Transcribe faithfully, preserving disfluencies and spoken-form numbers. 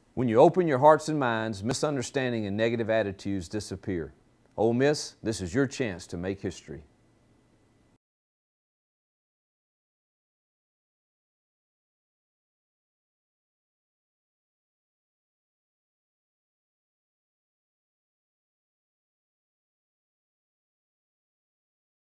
When you open your hearts and minds, misunderstanding and negative attitudes disappear. Ole Miss, this is your chance to make history.